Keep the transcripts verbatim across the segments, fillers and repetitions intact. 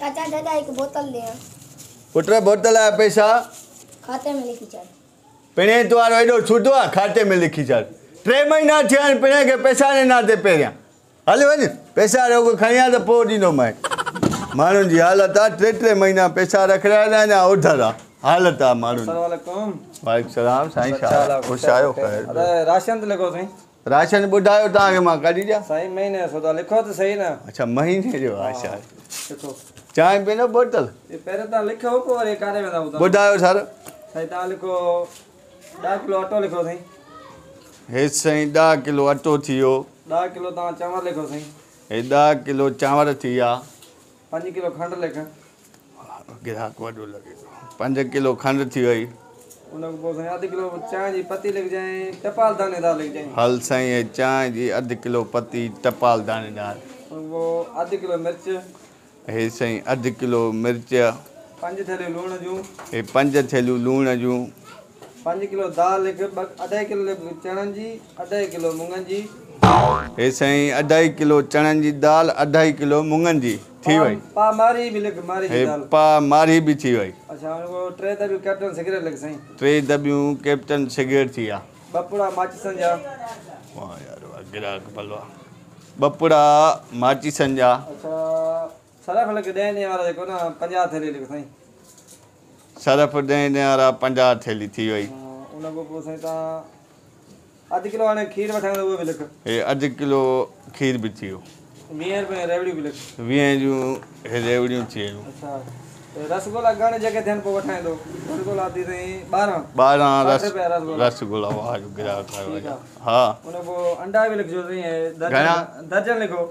चाचा दादा एक बोतल ले पुत्र बोतल है पैसा खाते में लिखी चल पिणे तुम्हारो एडो छूटो आहे खाते में लिखी चल टे महीना थिया आहिनि पिणे खे पैसा ने ना दे पहिरियां हल वञ पैसा रोग खणिया त पोइ ॾींदोमांइ माण्हुनि जी हालत आहे टे टे महीना पैसा रखिराइल आहिनि ऐं उधर आहे हालत आहे माण्हुनि वालेकुम सलाम साईं छा ख़ुशि आहियो अरे राशन त लिखो साईं राशन ॿुधायो तव्हांखे मां कढी ॾियां साईं महीने जो सौदा लिखो त सही न अच्छा महीने जो अच्छा लिखो चांहि पीनो बोतल पहिरियों तव्हां लिखो पोइ वरी कारे वेंदा ॿुधायो सर साईं तव्हां लिखो ॾह किलो अटो लिखो साईं हे साईं ॾह किलो अटो थी वियो ॾह किलो तव्हां चांवर लिखो साईं हे ॾह किलो चांवर थी विया पंज किलो खंड लिख ग्राहक वॾो लॻे पंज किलो खंड थी वई उन खां पोइ साईं अधु किलो चांहि जी पती लिखजांइ टपाल दाणेदार लिखजांइ हल साईं हे चांहि जी अधु किलो पती टपाल दाणेदार उन खां पोइ अधु किलो मिर्च हे साईं अधु किलो मिर्च पंज थेलियूं लूण जूं हे पंज थेलियूं लूण जूं पंज किलो दाल लिख अढाई किलो लिख चणनि जी अढाई किलो मुङनि जी हे साईं अढाई किलो चणनि जी दाल अढाई किलो मुङनि जी थी वई पा मारी भी लिख मारी जी दाल पा मारी भी थी वई अच्छा वो टे दबियूं कैप्टन सिगरेट लिख साईं टे दबियूं कैप्टन सिगरेट थी विया बपुड़ा माचिसन जा वाह यार वाह ग्राहक भलवा बपुड़ा माचिसन जा अच्छा सरफ लिख ॾह ॾींहं वारा जेको न पंजाह थेली लिख साईं सरफ ॾह ॾींहं वारा पंजाह थेली थी वई उन खां पोइ साईं तव्हां अधु किलो हाणे खीर वठाईंदो उहो बि लिख हे अधु किलो खीर बि थी वियो वीह रुपए रेवड़ियूं बि लिख वीह जूं हे रेवड़ियूं थी वियूं अच्छा रसगुल्ला घणे जॻह थियनि पोइ वठाईंदो रसगुल्ला थी साईं ॿारहं ॿारहं रस रसगुल्ला रसगुल्ला वाह जो ग्राहक आयो हा उन खां पोइ अंडा बि लिखिजो साईं घणा दर्जन लिखो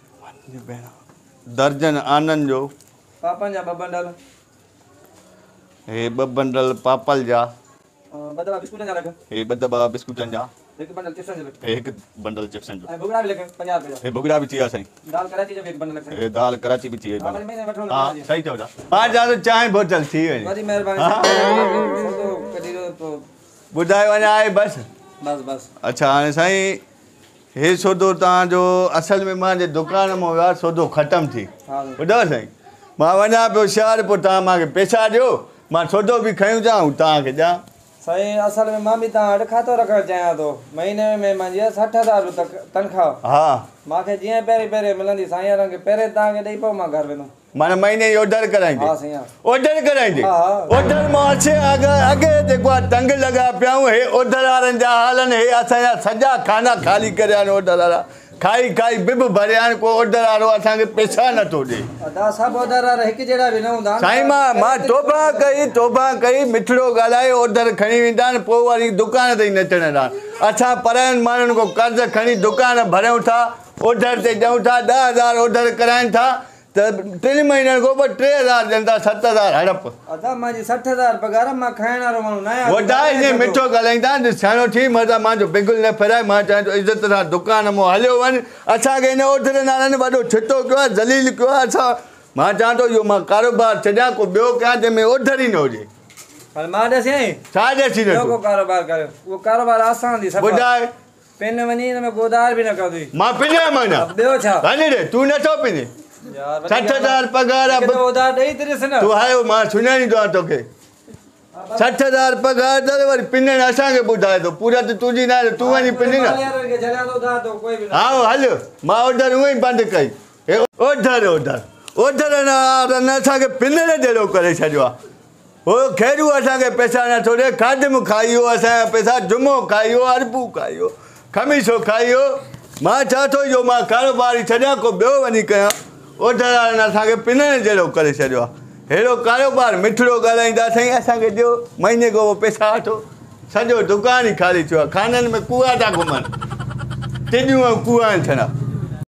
दर्जन आनंद जो पापनि जा ॿ बंडल हे ॿ बंडल पापल जा ॿ दॿा बिस्कुटनि जा लिख हे ॿ दॿा बिस्कुटनि जा हिकु बंडल चिप्सनि जो लिख हे हिकु बंडल चिप्सनि जो ऐं भुॻड़ा बि लिख पंजाह रुपए हे भुॻड़ा बि थी विया साईं दाल कराची जो बि हिकु बंडल लिख हे दाल कराची बि थी वई हा महीने वठो हा सही चओ था मां चवां थो चांहि बोतल थी वई वॾी महिरबानी सौदो कढी ॾियो पोइ ॿुधायो अञा आहे बसि बस बस अच्छा हाणे साईं हे सौदो तव्हांजो असल में मुंहिंजे दुकान मां वियो आहे सौदो ख़तमु थी ॿुधो साईं मां वञा पियो शहर पोइ तव्हां मूंखे पैसा ॾियो मां सौदो बि खयूं था ऐं तव्हांखे ॾियां साईं असल में मां बि तव्हां वटि खातो रखणु चाहियां थो महीने में मुंहिंजी सठि हज़ार रुपया तनख़्वाह हा मूंखे जीअं पहिरीं पहिरीं मिलंदी साईं वारनि खे पहिरें तव्हांखे ॾेई पोइ मां घरु वेंदुमि माना महीने जी ऑर्डर कराईंदी हा साईं ऑर्डर कराईंदी हा ऑर्डर मां अचे अॻे अॻे जेको आहे टंग लॻा पिया आहियूं हे ऑर्डर वारनि जा हाल आहिनि हे असांजा सॼा खाना ख़ाली करे आहिनि ऑर्डर वारा खाई खाई बिब भरिया आहिनि को ऑर्डर वारो असांखे पैसा नथो ॾे अदा सभु ऑर्डर वारा हिकु जहिड़ा बि न हूंदा साईं मां मां तोबा कई तोबा कई मिठड़ो ॻाल्हाए ऑर्डर खणी वेंदा आहिनि पोइ वरी दुकान ते ई नचण था असां परायनि माण्हुनि खां कर्ज़ खणी दुकान भरियूं था ऑर्डर ते ॾियूं था ॾह हज़ार ऑर्डर कराइनि था त टिनि महीननि खां पोइ टे हज़ार ॾियनि था सत हज़ार हड़प अदा मुंहिंजी सठि हज़ार पघार मां खाइण वारो माण्हू न आहियां वॾा ईअं मिठो ॻाल्हाईंदा सियाणो थी मतिलबु मुंहिंजो बिगुल न फिराए मां चाहियां थो इज़त सां दुकान मां हलियो वञु असांखे हिन ऑर्डर वारनि वॾो छितो कयो आहे ज़लील कयो आहे असां मां चाहियां थो इहो मां कारोबार छॾियां को ॿियो कयां जंहिंमें ऑर्डर ई न हुजे पर मां ॾिसां छा ॾिसी को कारोबार कयो उहो कारोबार आसान थी ॿुधाए पिन वञी हिन में गोदार बि न कंदी मां पिनिया मां न ॿियो छा वञे ॾे तूं नथो पिने सठि हज़ार पघार तूं आयो मां सुञाणींदो आहियां तोखे सठि हज़ार पघार अथव वरी पिननि असांखे ॿुधाए थो पूरा त तुंहिंजी न आहे तूं वञी पिनी न हा हल मां ऑर्डर उहो ई बंदि कई हे ऑर्डर ऑर्डर ऑर्डर न असांखे पिननि जहिड़ो करे छॾियो आहे हो खेरू असांखे पैसा नथो ॾे खादिम खाई वियो असांजा पैसा जुमो खाई वियो अरबू खाई वियो खमीसो खाई वियो मां चवां थो इहो मां कारोबार ई छॾियां को ॿियो वञी कयां ऑर्डर वारनि असांखे पिननि जहिड़ो करे छॾियो आहे अहिड़ो कारोबार मिठड़ो ॻाल्हाईंदा साईं असांखे ॾियो महीने खां पोइ पैसा वठो सॼो दुकान ई ख़ाली थियो आहे खाननि में कुआ था घुमनि टिॾियूं ऐं कुआ आहिनि थियणा